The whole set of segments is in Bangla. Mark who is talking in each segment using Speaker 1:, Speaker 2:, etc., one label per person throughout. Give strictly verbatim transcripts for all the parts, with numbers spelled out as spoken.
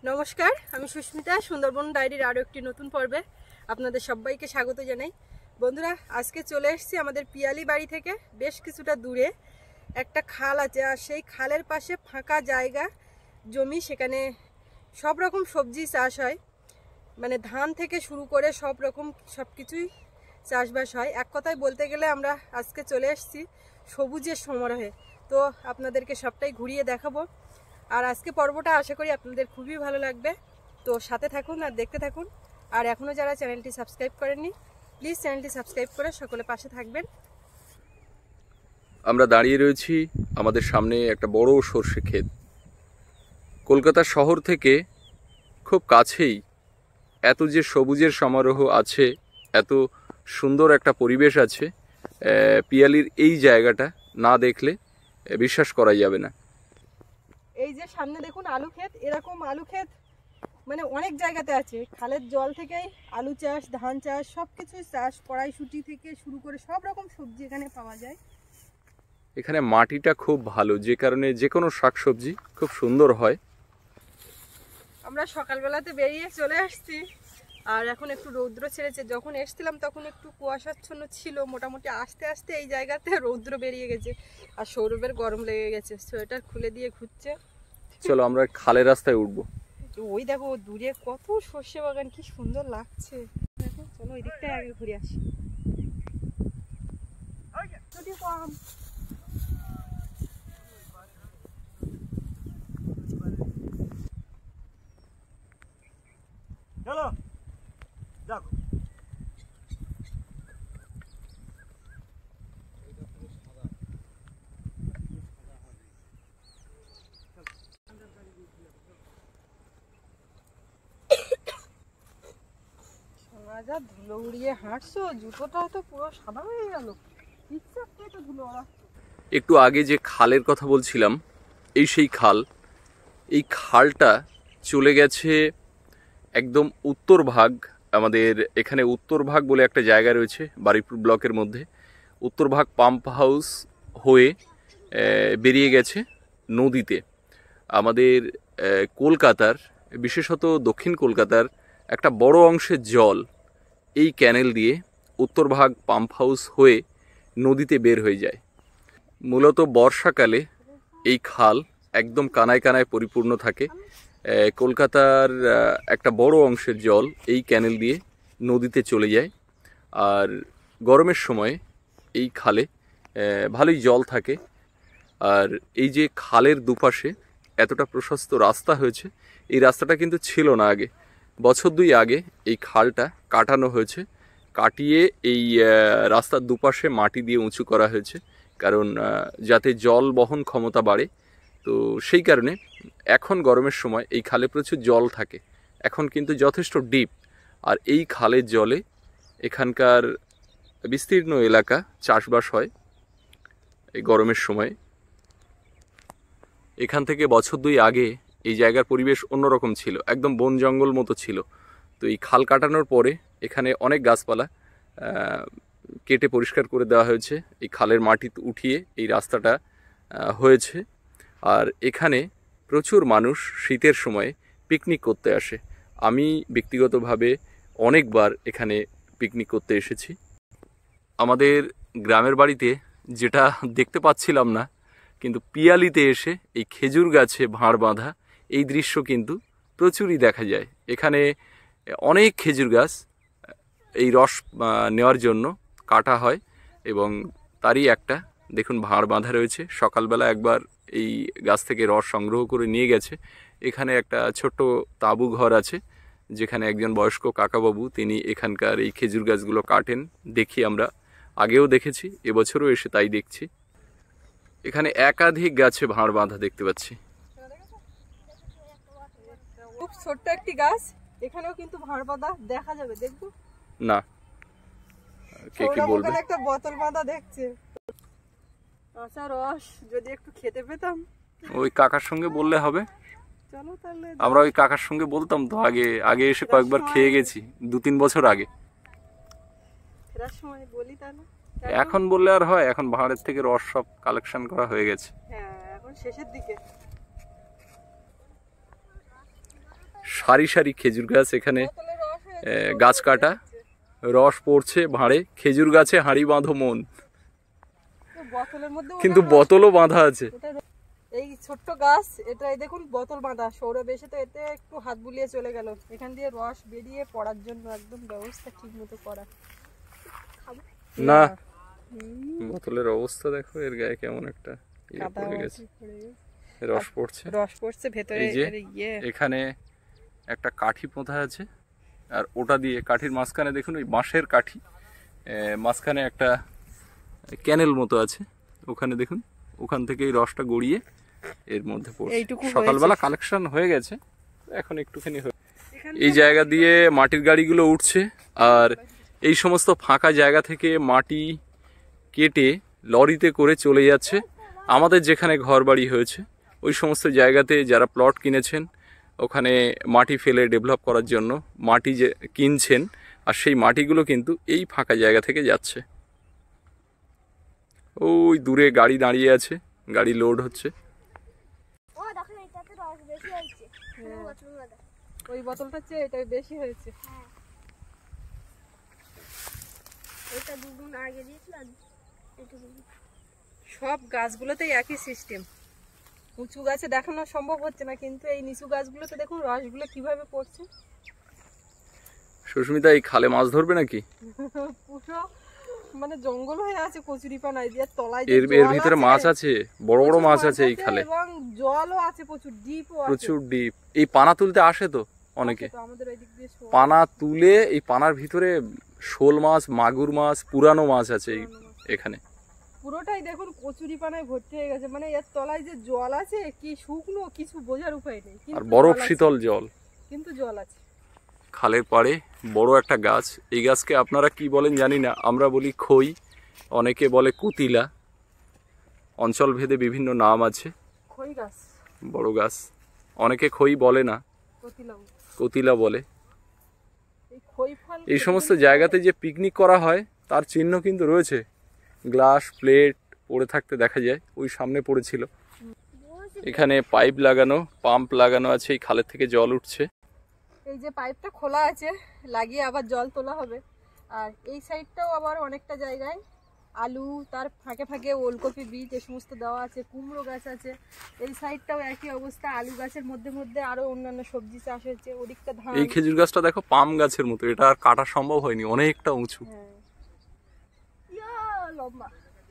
Speaker 1: নমস্কার, আমি সুস্মিতা। সুন্দরবন ডায়েরির আরও একটি নতুন পর্বে আপনাদের সবাইকে স্বাগত জানাই। বন্ধুরা, আজকে চলে এসেছি আমাদের পিয়ালি বাড়ি থেকে বেশ কিছুটা দূরে। একটা খাল আছে, আর সেই খালের পাশে ফাঁকা জায়গা জমি, সেখানে সব রকম সবজি চাষ হয়। মানে ধান থেকে শুরু করে সব রকম সব কিছুই চাষবাস হয়। এক কথায় বলতে গেলে আমরা আজকে চলে এসেছি সবুজের সমারোহে। তো আপনাদেরকে সবটাই ঘুরিয়ে দেখাবো। আর আজকে পর্বটা আশা করি আপনাদের খুবই ভালো লাগবে। তো সাথে থাকুন আর দেখতে থাকুন। আর এখনও যারা চ্যানেলটি সাবস্ক্রাইব করেননি, প্লিজ চ্যানেলটি সাবস্ক্রাইব করে সকলে পাশে থাকবেন।
Speaker 2: আমরা দাঁড়িয়ে রয়েছি, আমাদের সামনে একটা বড় সরষে ক্ষেত। কলকাতা শহর থেকে খুব কাছেই এত যে সবুজের সমারোহ আছে, এত সুন্দর একটা পরিবেশ আছে, পিয়ালির এই জায়গাটা না দেখলে বিশ্বাস করা যাবে না।
Speaker 1: এই যে সামনে দেখুন আলু ক্ষেত, এরকম আলু ক্ষেত মানে অনেক জায়গাতে আছে। খালের জল থেকেই আলু চাষ, ধান চাষ, সব কিছুই চাষ, কড়াইশুঁটি থেকে শুরু করে সব রকম সবজি এখানে পাওয়া যায়।
Speaker 2: এখানে মাটিটা খুব ভালো, যে কারণে যে কোনো শাকসবজি খুব সুন্দর হয়।
Speaker 1: আমরা সকালবেলাতে বেরিয়ে চলে আসছি, আর এখন একটু রৌদ্র ছেড়েছে। যখন এসছিলাম তখন একটু কুয়াশাচ্ছন্ন ছিল, মোটামুটি আস্তে আস্তে এই জায়গাতে রৌদ্র বেরিয়ে গেছে, আর সৌরভের গরম লেগে গেছে, সোয়েটার খুলে দিয়ে ঘুরছে।
Speaker 2: চলো আমরা খালের রাস্তায় উঠবো।
Speaker 1: ওই দেখো দূরে কত সর্ষে বাগান, কি সুন্দর লাগছে। দেখো, চলো ওই দিকটায় আগে ঘুরে আসি।
Speaker 3: চলো দেখো,
Speaker 1: যা ধুলো উড়িয়ে হাঁটছো, জুতোটাও তো পুরো সাদা হয়ে গেল। ধুলো
Speaker 2: একটু আগে যে খালের কথা বলছিলাম, এই সেই খাল। এই খালটা চলে গেছে একদম উত্তর ভাগ। আমাদের এখানে উত্তর ভাগ বলে একটা জায়গা রয়েছে বারুইপুর ব্লকের মধ্যে। উত্তর ভাগ পাম্প হাউস হয়ে বেরিয়ে গেছে নদীতে। আমাদের কলকাতার, বিশেষত দক্ষিণ কলকাতার একটা বড় অংশের জল এই ক্যানেল দিয়ে উত্তর ভাগ পাম্প হাউস হয়ে নদীতে বের হয়ে যায়। মূলত বর্ষাকালে এই খাল একদম কানায় কানায় পরিপূর্ণ থাকে। কলকাতার একটা বড় অংশের জল এই ক্যানেল দিয়ে নদীতে চলে যায়। আর গরমের সময় এই খালে ভালোই জল থাকে। আর এই যে খালের দুপাশে এতটা প্রশস্ত রাস্তা হয়েছে, এই রাস্তাটা কিন্তু ছিল না আগে। বছর দুই আগে এই খালটা কাটানো হয়েছে, কাটিয়ে এই রাস্তার দুপাশে মাটি দিয়ে উঁচু করা হয়েছে, কারণ যাতে জল বহন ক্ষমতা বাড়ে। তো সেই কারণে এখন গরমের সময় এই খালে প্রচুর জল থাকে। এখন কিন্তু যথেষ্ট ডিপ, আর এই খালের জলে এখানকার বিস্তীর্ণ এলাকা চাষবাস হয় এই গরমের সময়। এখান থেকে বছর দুই আগে এই জায়গার পরিবেশ অন্যরকম ছিল, একদম বন জঙ্গল মতো ছিল। তো এই খাল কাটানোর পরে এখানে অনেক গাছপালা কেটে পরিষ্কার করে দেওয়া হয়েছে, এই খালের মাটি উঠিয়ে এই রাস্তাটা হয়েছে। আর এখানে প্রচুর মানুষ শীতের সময়ে পিকনিক করতে আসে। আমি ব্যক্তিগতভাবে অনেকবার এখানে পিকনিক করতে এসেছি। আমাদের গ্রামের বাড়িতে যেটা দেখতে পাচ্ছিলাম না, কিন্তু পিয়ালিতে এসে এই খেজুর গাছে ভাঁড় বাঁধা এই দৃশ্য কিন্তু প্রচুরই দেখা যায়। এখানে অনেক খেজুর গাছ এই রস নেওয়ার জন্য কাটা হয়, এবং তারই একটা দেখুন ভাঁড় বাঁধা রয়েছে। সকালবেলা একবার এই গাছ থেকে রস সংগ্রহ করে নিয়ে গেছে। এখানে একটা ছোট্ট তাঁবু ঘর আছে, যেখানে একজন বয়স্ক কাকাবাবু তিনি এখানকার এই খেজুর গাছগুলো কাটেন। দেখি, আমরা আগেও দেখেছি, এবছরও এসে তাই দেখছি। এখানে একাধিক গাছে ভাঁড় বাঁধা দেখতে পাচ্ছি।
Speaker 1: খুব ছোট্ট একটি গাছ, এখানেও কিন্তু ভাঁড় বাঁধা দেখা যাবে। দেখবো
Speaker 2: না, কে কি বলবে?
Speaker 1: একটা বোতল বাঁধা দেখছে। আচ্ছা, রস যদি একটু খেতে পেতাম।
Speaker 2: ওই কাকার সঙ্গে বললে হবে।
Speaker 1: চলো তাহলে,
Speaker 2: আমরা ওই কাকার সঙ্গে বলতাম তো, আগে আগে এসে কয়েকবার খেয়ে গেছি, দু তিন বছর আগে।
Speaker 1: ফেরার সময় বলি তাহলে।
Speaker 2: এখন বললে আর হয়? এখন ভাঁড়ের থেকে রস সব কালেকশন করা হয়ে গেছে।
Speaker 1: হ্যাঁ, এখন শেষের দিকে।
Speaker 2: সারি সারি খেজুর গাছ, এখানে গাছ কাটা, রস পড়ছে ভাঁড়ে, খেজুর গাছে হাঁড়ি বাঁধো মন, কিন্তু বোতলও বাঁধা আছে।
Speaker 1: এই ছোট্ট গাছ, এটা দেখুন বোতল বাঁধা, সৌরভ এসে তো এতে একটু হাত বুলিয়ে চলে গেল। এখান দিয়ে রস বেরিয়ে পড়ার জন্য একদম ব্যবস্থা ঠিক মতো করা।
Speaker 2: না, বোতলের অবস্থা দেখো, এর গায়ে কেমন একটা ইয়ে পড়ে গেছে, রস পড়ছে, রস পড়ছে ভেতরে। এখানে একটা কাঠি পোঁতা আছে, আর ওটা দিয়ে কাঠির মাঝখানে দেখুন ওই বাঁশের কাঠি, মাঝখানে একটা ক্যানেল মতো আছে, ওখানে দেখুন ওখান থেকে এই রসটা গড়িয়ে এর মধ্যে পড়ছে। সকালবেলা কালেকশন হয়ে গেছে, এখন একটুখানি। এই জায়গা দিয়ে মাটির গাড়িগুলো উঠছে, আর এই সমস্ত ফাঁকা জায়গা থেকে মাটি কেটে লরিতে করে চলে যাচ্ছে আমাদের যেখানে ঘর বাড়ি হয়েছে ওই সমস্ত জায়গাতে। যারা প্লট কিনেছেন ওখানে মাটি ফেলে ডেভেলপ করার জন্য মাটি যে কিনছেন, আর সেই মাটিগুলো কিন্তু এই ফাঁকা জায়গা থেকে যাচ্ছে। ওই দূরে গাড়ি দাঁড়িয়ে আছে, গাড়ি লোড হচ্ছে।
Speaker 1: ওই বোতলটা চেয়ে এটা বেশি হয়েছে। সব গাছগুলোতেই একই সিস্টেম, উঁচু গাছে দেখানো সম্ভব হচ্ছে না, কিন্তু এই নিচু গাছগুলোতে দেখুন রসগুলো কিভাবে পড়ছে।
Speaker 2: সুস্মিতা, এই খালে মাছ ধরবে নাকি?
Speaker 1: পুরো মানে জঙ্গল হয়ে আছে কচুরিপানায়, যে তলায়
Speaker 2: এর এর ভিতরে মাছ আছে, বড় বড় মাছ আছে এই খালে,
Speaker 1: এবং জলও আছে প্রচুর, ডিপও আছে
Speaker 2: প্রচুর ডিপ। এই পানা তুলতে আসে তো অনেকে, পানা তুলে এই পানার ভিতরে শোল মাছ, মাগুর মাছ, পুরানো মাছ আছে এখানে।
Speaker 1: পুরোটাই দেখুন কচুরিপানায় ভর্তি হয়ে গেছে, মানে এর তলায় যে জল আছে কি শুকনো কিছু বোঝার উপায় নেই,
Speaker 2: আর বরফ শীতল জল,
Speaker 1: কিন্তু জল আছে।
Speaker 2: খালের পাড়ে বড় একটা গাছ, এই গাছকে আপনারা কি বলেন জানি না, আমরা বলি খই, অনেকে বলে কুতিলা, অঞ্চল ভেদে বিভিন্ন নাম আছে।
Speaker 1: খই গাছ,
Speaker 2: বড় গাছ, অনেকে খই বলে না, কতিলা বলে। এই সমস্ত জায়গাতে যে পিকনিক করা হয় তার চিহ্ন কিন্তু রয়েছে, গ্লাস প্লেট পড়ে থাকতে দেখা যায়, ওই সামনে পড়েছিল। এখানে পাইপ লাগানো, পাম্প লাগানো আছে, এই খালের থেকে জল উঠছে।
Speaker 1: এই যে পাইপটা খোলা আছে, লাগিয়ে আবার জল তোলা হবে। আর এই সাইডটাও আবার অনেকটা জায়গায় আলু, তার ফাঁকে ফাঁকে ওলকপি বীজ এ সমস্ত দেওয়া আছে, কুমড়ো গাছ আছে। এই সাইডটাও একই অবস্থা, আলু গাছের মধ্যে মধ্যে আরো অন্যান্য সবজি চাষ হচ্ছে। ওদিকটা ধান।
Speaker 2: এই খেজুর গাছটা দেখো পাম গাছের মতো, এটা আর কাটা সম্ভব হয়নি, অনেকটা উঁচু।
Speaker 1: হ্যাঁ, লম্বা।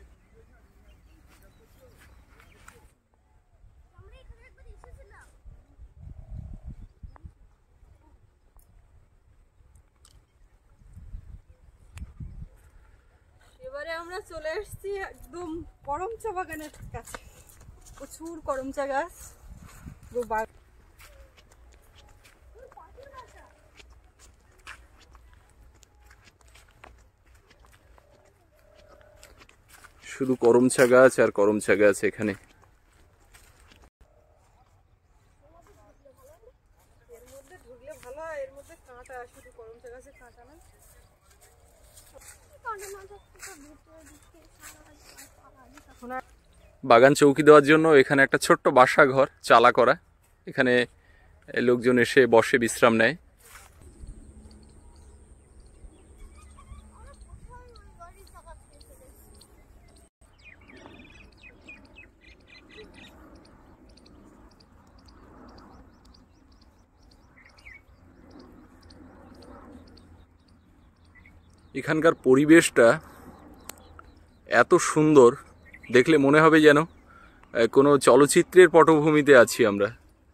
Speaker 1: এবারে আমরা চলে এসেছি একদম করমচা বাগানের কাছে, প্রচুর করমচা গাছ।
Speaker 2: শুধু করমচা গাছ আর করমচা গাছ এখানে।
Speaker 1: এর মধ্যে ঢুকলে ভালো হয়, এর মধ্যে কাঁটা, শুধু করমচা গাছে কাঁটা না।
Speaker 2: বাগান চৌকি দেওয়ার জন্য এখানে একটা ছোট্ট বাসা ঘর চালা করা, এখানে লোকজন এসে বসে বিশ্রাম নেয়। এখানকার পরিবেশটা এত সুন্দর, দেখলে মনে হবে যেন কোনো চলচ্চিত্রের পটভূমিতে আছি আমরা।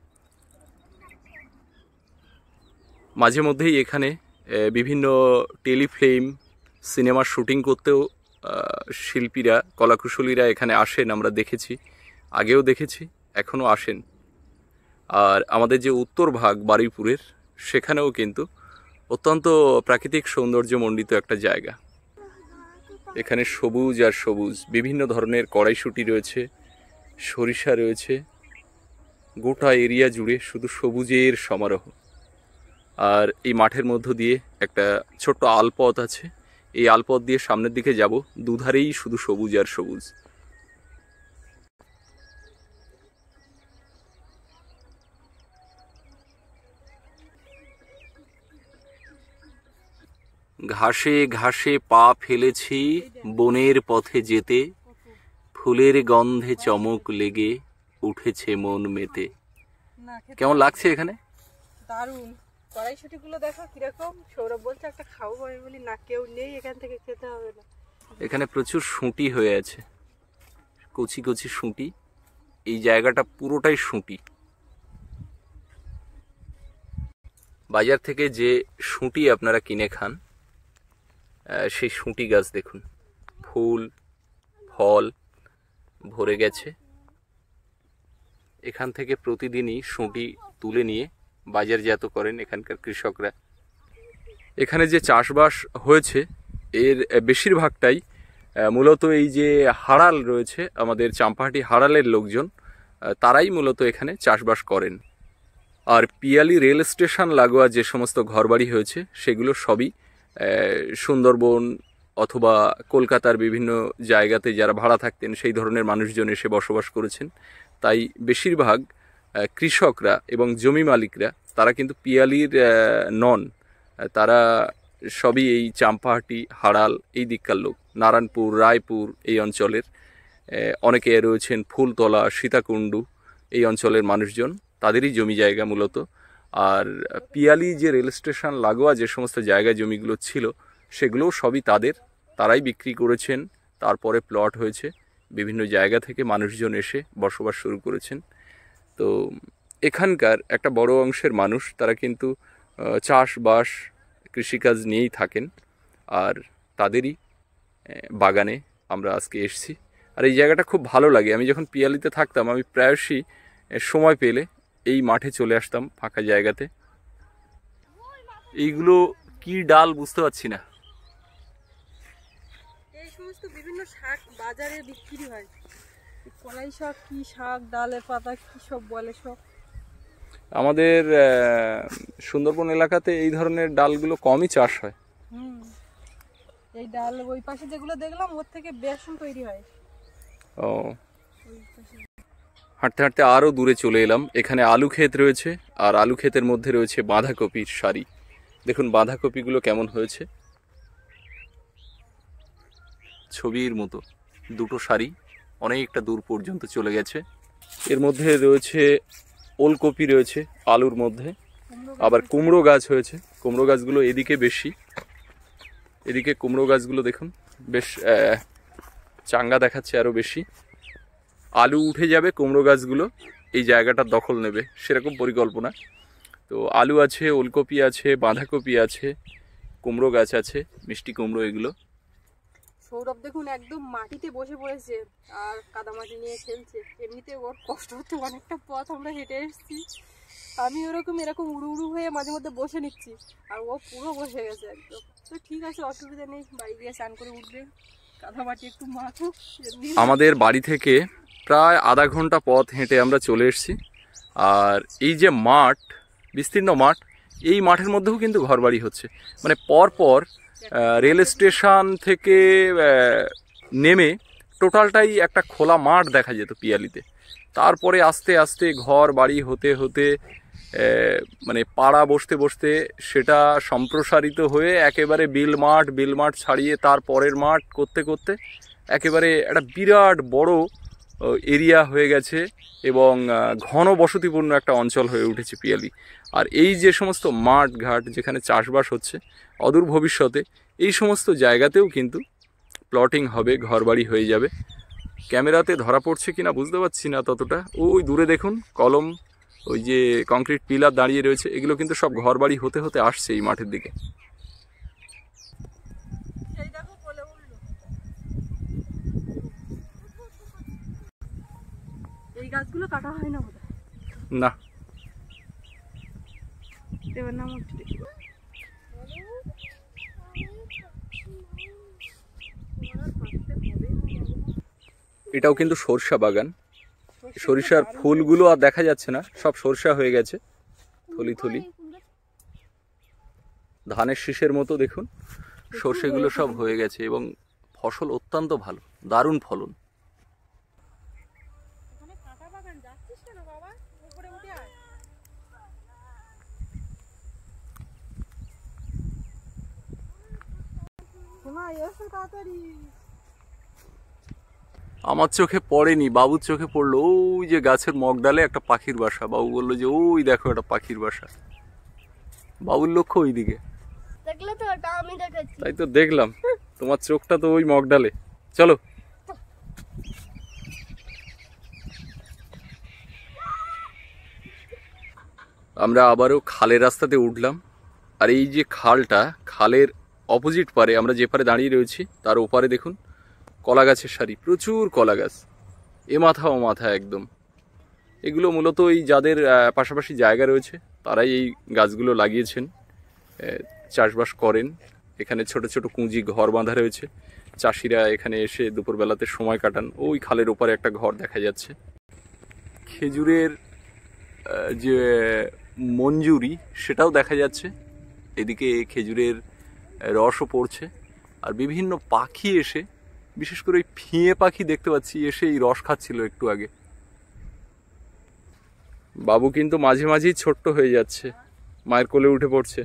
Speaker 2: মাঝে মধ্যেই এখানে বিভিন্ন টেলিফিল্ম, সিনেমার শুটিং করতেও শিল্পীরা, কলাকুশলীরা এখানে আসেন, আমরা দেখেছি, আগেও দেখেছি, এখনও আসেন। আর আমাদের যে উত্তর ভাগ বারুইপুরের, সেখানেও কিন্তু অত্যন্ত প্রাকৃতিক সৌন্দর্যমণ্ডিত একটা জায়গা। এখানে সবুজ আর সবুজ, বিভিন্ন ধরনের কড়াইশুঁটি রয়েছে, সরিষা রয়েছে, গোটা এরিয়া জুড়ে শুধু সবুজের সমারোহ। আর এই মাঠের মধ্য দিয়ে একটা ছোট্ট আলপথ আছে, এই আলপথ দিয়ে সামনের দিকে যাব, দুধারেই শুধু সবুজ আর সবুজ। ঘাসে ঘাসে পা ফেলেছি বনের পথে যেতে, ফুলের গন্ধে চমক লেগে উঠেছে মন মেতে।
Speaker 1: না খেতে
Speaker 2: কেমন লাগছে এখানে?
Speaker 1: দারুণ। কড়াইশুটি গুলো দেখো কিরকম। সৌরভ বলছে একটা খাবো, আমি বলি না, কেউ নেই এখান থেকে, খেতে হবে না।
Speaker 2: এখানে প্রচুর শুঁটি হয়ে আছে, কচি কচি শুঁটি। এই জায়গাটা পুরোটাই শুঁটি। বাজার থেকে যে শুঁটি আপনারা কিনে খান, সেই শুঁটি গাছ দেখুন, ফুল ফল ভরে গেছে। এখান থেকে প্রতিদিনই শুঁটি তুলে নিয়ে বাজারজাত করেন এখানকার কৃষকরা। এখানে যে চাষবাস হয়েছে এর বেশিরভাগটাই মূলত এই যে হাড়াল রয়েছে, আমাদের চাম্পাহাটি হাড়ালের লোকজন, তারাই মূলত এখানে চাষবাস করেন। আর পিয়ালি রেল স্টেশন লাগোয়া যে সমস্ত ঘরবাড়ি হয়েছে সেগুলো সবই সুন্দরবন অথবা কলকাতার বিভিন্ন জায়গাতে যারা ভাড়া থাকতেন সেই ধরনের মানুষজন এসে বসবাস করেছেন। তাই বেশিরভাগ কৃষকরা এবং জমি মালিকরা তারা কিন্তু পিয়ালির নন, তারা সবই এই চাম্পাহাটি হাড়াল এই দিককার লোক। নারায়ণপুর রায়পুর এই অঞ্চলের অনেকে রয়েছেন, ফুলতলা সীতাকুণ্ডু এই অঞ্চলের মানুষজন, তাদেরই জমি জায়গা মূলত। আর পিয়ালি যে রেল স্টেশন লাগোয়া যে সমস্ত জায়গা জমিগুলো ছিল সেগুলোও সবই তাদের, তারাই বিক্রি করেছেন। তারপরে প্লট হয়েছে, বিভিন্ন জায়গা থেকে মানুষজন এসে বসবাস শুরু করেছেন। তো এখানকার একটা বড় অংশের মানুষ তারা কিন্তু চাষবাস কৃষিকাজ নিয়েই থাকেন, আর তাদেরই বাগানে আমরা আজকে এসেছি। আর এই জায়গাটা খুব ভালো লাগে। আমি যখন পিয়ালিতে থাকতাম আমি প্রায়শই সময় পেলে এই মাঠে চলে আসতাম ফাঁকা জায়গাতে। এইগুলো কি ডাল বুঝতে পারছি না।
Speaker 1: এই সমস্ত বিভিন্ন শাক বাজারে বিক্রি হয়। কলাই শাক কি শাক, ডালের পাতা কি সব বলে সব।
Speaker 2: আমাদের সুন্দরবন এলাকাতে এই ধরনের ডালগুলো কমই চাষ হয়।
Speaker 1: হুম, এই ডাল ওই পাশে যেগুলো দেখলাম ওর থেকে বেসন তৈরি হয়।
Speaker 2: ও, হাঁটতে হাঁটতে আরও দূরে চলে এলাম। এখানে আলু ক্ষেত রয়েছে, আর আলু ক্ষেতের মধ্যে রয়েছে বাঁধাকপির সারি। দেখুন বাঁধাকপিগুলো কেমন হয়েছে, ছবির মতো দুটো সারি অনেকটা দূর পর্যন্ত চলে গেছে। এর মধ্যে রয়েছে ওলকপি রয়েছে আলুর মধ্যে, আবার কুমড়ো গাছ হয়েছে। কুমড়ো গাছগুলো এদিকে বেশি, এদিকে কুমড়ো গাছগুলো দেখুন বেশ চাঙ্গা দেখাচ্ছে, আরও বেশি। আলু উঠে যাবে, কুমড়ো গাছগুলো এই জায়গাটা দখল নেবে, সেরকম পরিকল্পনা। তো আলু আছে, ওলকপি আছে, বাঁধাকপি আছে, কুমড়ো গাছ আছে, মিষ্টি কুমড়ো এগুলো।
Speaker 1: সৌরভ দেখুন একদম মাটিতে বসে পড়েছে আর কাদামাটি নিয়ে খেলছে। এমনিতে ওর কষ্ট হচ্ছে, অনেকটা পথ আমরা হেঁটে এসেছি। আমি ওরকম এরকম উড়ু উড়ু হয়ে মাঝে মধ্যে বসে নিচ্ছি, আর ও পুরো বসে গেছে একদম। তো ঠিক আছে, অসুবিধা নেই, বাড়ি গিয়ে স্নান করে উঠবে, কাদামাটি একটু মাখুক।
Speaker 2: আমাদের বাড়ি থেকে প্রায় আধা ঘন্টা পথ হেঁটে আমরা চলে এসেছি। আর এই যে মাঠ, বিস্তীর্ণ মাঠ, এই মাঠের মধ্যেও কিন্তু ঘরবাড়ি হচ্ছে। মানে পরপর রেল স্টেশন থেকে নেমে টোটালটাই একটা খোলা মাঠ দেখা যেত পিয়ালিতে। তারপরে আস্তে আস্তে ঘর বাড়ি হতে হতে মানে পাড়া বসতে বসতে সেটা সম্প্রসারিত হয়ে একেবারে বিল মাঠ, বিল মাঠ ছাড়িয়ে তার পরের মাঠ করতে করতে একেবারে একটা বিরাট বড় এরিয়া হয়ে গেছে এবং ঘন বসতিপূর্ণ একটা অঞ্চল হয়ে উঠেছে পিয়ালি। আর এই যে সমস্ত মাঠ ঘাট যেখানে চাষবাস হচ্ছে, অদূর ভবিষ্যতে এই সমস্ত জায়গাতেও কিন্তু প্লটিং হবে, ঘরবাড়ি হয়ে যাবে। ক্যামেরাতে ধরা পড়ছে কিনা বুঝতে পারছি না ততটা। ওই দূরে দেখুন কলম, ওই যে কংক্রিট পিলার দাঁড়িয়ে রয়েছে, এগুলো কিন্তু সব ঘরবাড়ি হতে হতে আসছে এই মাঠের দিকে।
Speaker 1: এই গাছগুলো কাটা হয় না বোধহয়।
Speaker 2: না,
Speaker 1: এবার নাম উঠছে।
Speaker 2: এটাও কিন্তু সরষা বাগান। সরিষার ফুলগুলো আর দেখা যাচ্ছে না, সব সরষা হয়ে গেছে, থলি থলি ধানের শীষের মতো। দেখুন সর্ষেগুলো সব হয়ে গেছে এবং ফসল অত্যন্ত ভালো, দারুণ ফলন। আমার চোখে পড়েনি, বাবুর চোখে পড়লো ওই যে গাছের মগডালে একটা পাখির বাসা। বাবু বললো যে ওই দেখো একটা পাখির বাসা। বাবুর লক্ষ্য ওই দিকে, তাই তো দেখলাম। তোমার চোখটা তো ওই মগডালে। চলো আমরা আবারও খালের রাস্তাতে উঠলাম। আর এই যে খালটা, খালের অপোজিট পারে আমরা যে পারে দাঁড়িয়ে রয়েছি তার ওপারে দেখুন কলা গাছের সারি, প্রচুর কলা গাছ, এ মাথা ও মাথা একদম। এগুলো মূলত এই যাদের পাশাপাশি জায়গা রয়েছে তারাই এই গাছগুলো লাগিয়েছেন, চাষবাস করেন। এখানে ছোট ছোট কুঁজি ঘর বাঁধা রয়েছে, চাষিরা এখানে এসে দুপুরবেলাতে সময় কাটান। ওই খালের ওপারে একটা ঘর দেখা যাচ্ছে। খেজুরের যে মঞ্জুরি সেটাও দেখা যাচ্ছে, এদিকে খেজুরের রসও পড়ছে। আর বিভিন্ন পাখি এসে, বিশেষ করে ওই ফিঙে পাখি দেখতে পাচ্ছি এসে এই রস খাচ্ছিল একটু আগে। বাবু কিন্তু মাঝে মাঝেই ছোট্ট হয়ে যাচ্ছে, মায়ের কোলে উঠে পড়ছে।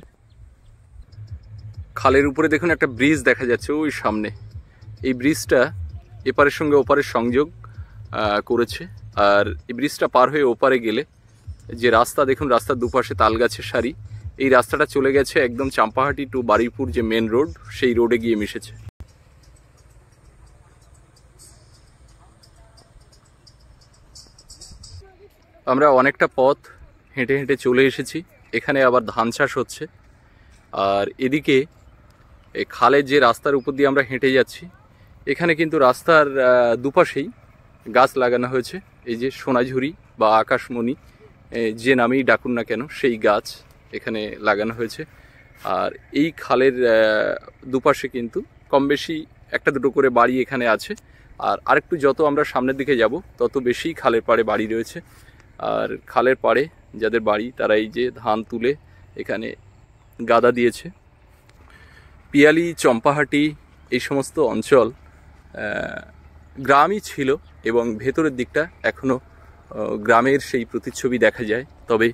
Speaker 2: খালের উপরে দেখুন একটা ব্রিজ দেখা যাচ্ছে ওই সামনে। এই ব্রিজটা এপারের সঙ্গে ওপারের সংযোগ করেছে। আর এই ব্রিজটা পার হয়ে ওপারে গেলে যে রাস্তা দেখুন, রাস্তার দুপাশে তাল গাছের সারি, এই রাস্তাটা চলে গেছে একদম চাম্পাহাটি টু বারুইপুর যে মেন রোড, সেই রোডে গিয়ে মিশেছে। আমরা অনেকটা পথ হেঁটে হেঁটে চলে এসেছি। এখানে আবার ধান চাষ হচ্ছে। আর এদিকে এই খালের যে রাস্তার উপর দিয়ে আমরা হেঁটে যাচ্ছি, এখানে কিন্তু রাস্তার দুপাশেই গাছ লাগানো হয়েছে। এই যে সোনাঝুরি বা আকাশমণি যে নামেই ডাকুন না কেন, সেই গাছ এখানে লাগানো হয়েছে। আর এই খালের দুপাশে কিন্তু কম বেশি একটা দুটো করে বাড়ি এখানে আছে। আর আরেকটু যত আমরা সামনের দিকে যাব তত বেশি খালের পাড়ে বাড়ি রয়েছে। আর খালের পাড়ে যাদের বাড়ি তারা এই যে ধান তুলে এখানে গাদা দিয়েছে। পিয়ালি, চম্পাহাটি এই সমস্ত অঞ্চল গ্রামই ছিল এবং ভেতরের দিকটা এখনও গ্রামের সেই প্রতিচ্ছবি দেখা যায়। তবে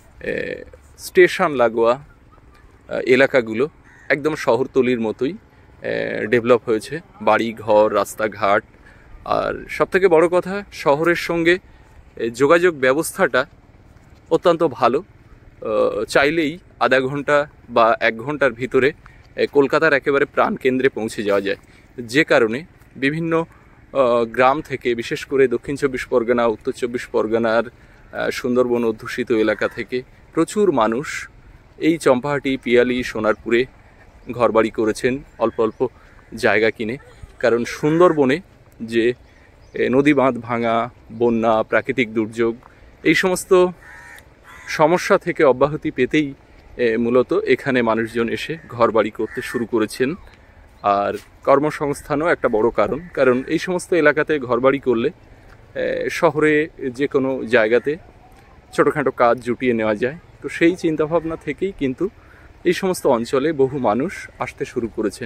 Speaker 2: স্টেশন লাগোয়া এলাকাগুলো একদম শহরতলির মতোই ডেভেলপ হয়েছে, বাড়ি ঘর, রাস্তাঘাট। আর সবথেকে বড় কথা, শহরের সঙ্গে যোগাযোগ ব্যবস্থাটা অত্যন্ত ভালো। চাইলেই আধা ঘন্টা বা এক ঘন্টার ভিতরে কলকাতার একেবারে প্রাণকেন্দ্রে পৌঁছে যাওয়া যায়। যে কারণে বিভিন্ন গ্রাম থেকে, বিশেষ করে দক্ষিণ চব্বিশ পরগনা, উত্তর চব্বিশ পরগনার সুন্দরবন অধ্যুষিত এলাকা থেকে প্রচুর মানুষ এই চম্পাহাটি, পিয়ালি, সোনারপুরে ঘরবাড়ি করেছেন অল্প অল্প জায়গা কিনে। কারণ সুন্দরবনে যে নদী বাঁধ ভাঙা, বন্যা, প্রাকৃতিক দুর্যোগ, এই সমস্ত সমস্যা থেকে অব্যাহতি পেতেই মূলত এখানে মানুষজন এসে ঘরবাড়ি করতে শুরু করেছেন। আর কর্মসংস্থানও একটা বড় কারণ, কারণ এই সমস্ত এলাকাতে ঘরবাড়ি করলে শহরে যে কোনো জায়গাতে ছোটোখাটো কাজ জুটিয়ে নেওয়া যায়। তো সেই চিন্তাভাবনা থেকেই কিন্তু এই সমস্ত অঞ্চলে বহু মানুষ আসতে শুরু করেছেন।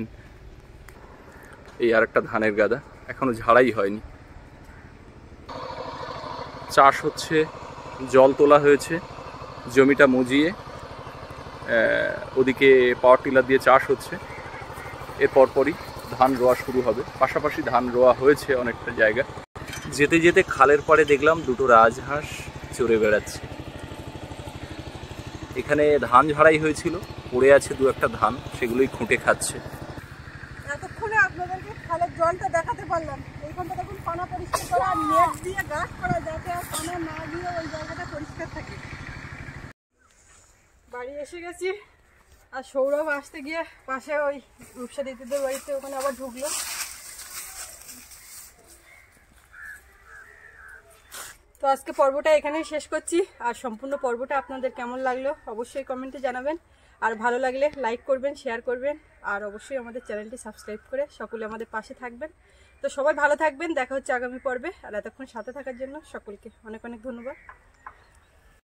Speaker 2: এই আর একটা ধানের গাদা এখনো ঝাড়াই হয়নি, চাষ হচ্ছে, জল তোলা হয়েছে, জমিটা মজিয়ে ওদিকে পাওয়ার টিলার দিয়ে চাষ হচ্ছে। এর পরপরই ধান রোয়া শুরু হবে। পাশাপাশি ধান রোয়া হয়েছে অনেকটা জায়গা। যেতে যেতে খালের পাড়ে দেখলাম দুটো রাজহাঁস চড়ে বেড়াচ্ছে। এখানে ধান ঝাড়াই হয়েছিল, পড়ে আছে দু একটা ধান, সেগুলোই খুঁটে খাচ্ছে।
Speaker 1: এতক্ষণে আপনাদেরকে খালের জলটা দেখাতে পারলাম। এইখানটা দেখুন পানা পরিষ্কার করা, নেট দিয়ে গাছ করা, যাতে আর পানা না দিয়ে ওই জায়গাটা পরিষ্কার থাকে। বাড়ি এসে গেছি। আর সৌরভ আসতে গিয়ে পাশে ওই রূপসা দিদিদের বাড়িতে ওখানে আবার ঢুকলো। তো আজকে পর্বটা এখানেই শেষ করছি। আর সম্পূর্ণ পর্বটা আপনাদের কেমন লাগলো অবশ্যই কমেন্টে জানাবেন। আর ভালো লাগলে লাইক করবেন, শেয়ার করবেন, আর অবশ্যই আমাদের চ্যানেলটি সাবস্ক্রাইব করে সকলে আমাদের পাশে থাকবেন। তো সবাই ভালো থাকবেন, দেখা হচ্ছে আগামী পর্বে। আর এতক্ষণ সাথে থাকার জন্য সকলকে অনেক অনেক ধন্যবাদ।